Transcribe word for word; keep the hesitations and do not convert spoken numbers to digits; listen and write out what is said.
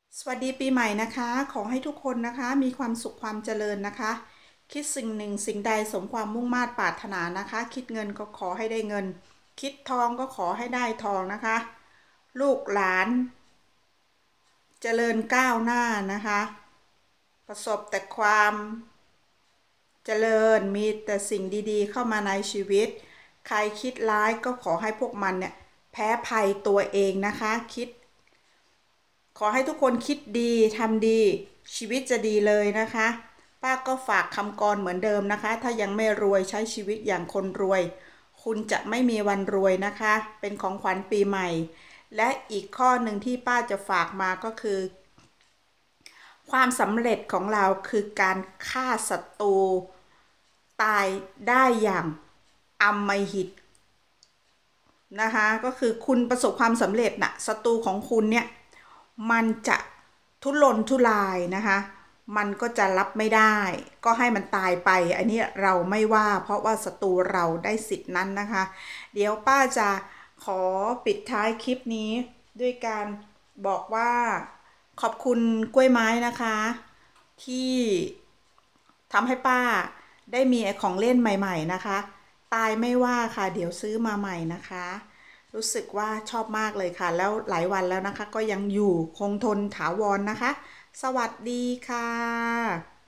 สวัสดีปีใหม่นะคะขอให้ทุกคนนะคะมีความสุขความเจริญนะคะคิดสิ่งหนึ่งสิ่งใดสมความมุ่งมา่ปรารถนานะคะคิดเงินก็ขอให้ได้เงินคิดทองก็ขอให้ได้ทองนะคะลูกหลานเจริญก้าวหน้านะคะประสบแต่ความเจริญมีแต่สิ่งดีๆเข้ามาในชีวิตใครคิดร้ายก็ขอให้พวกมันเนี่ยแพ้ภัยตัวเองนะคะคิดขอให้ทุกคนคิดดีทำดีชีวิตจะดีเลยนะคะป้าก็ฝากคำกรเหมือนเดิมนะคะถ้ายังไม่รวยใช้ชีวิตอย่างคนรวยคุณจะไม่มีวันรวยนะคะเป็นของขวัญปีใหม่และอีกข้อหนึ่งที่ป้าจะฝากมาก็คือความสำเร็จของเราคือการฆ่าศัตรูตายได้อย่างอำมหิตนะคะก็คือคุณประสบความสำเร็จนะศัตรูของคุณเนี่ยมันจะทุรนทุรายนะคะมันก็จะรับไม่ได้ก็ให้มันตายไปอันนี้เราไม่ว่าเพราะว่าศัตรูเราได้สิทธินั้นนะคะเดี๋ยวป้าจะขอปิดท้ายคลิปนี้ด้วยการบอกว่าขอบคุณกล้วยไม้นะคะที่ทำให้ป้าได้มีของเล่นใหม่ๆนะคะตายไม่ว่าค่ะเดี๋ยวซื้อมาใหม่นะคะรู้สึกว่าชอบมากเลยค่ะแล้วหลายวันแล้วนะคะก็ยังอยู่คงทนถาวรนะคะสวัสดีค่ะ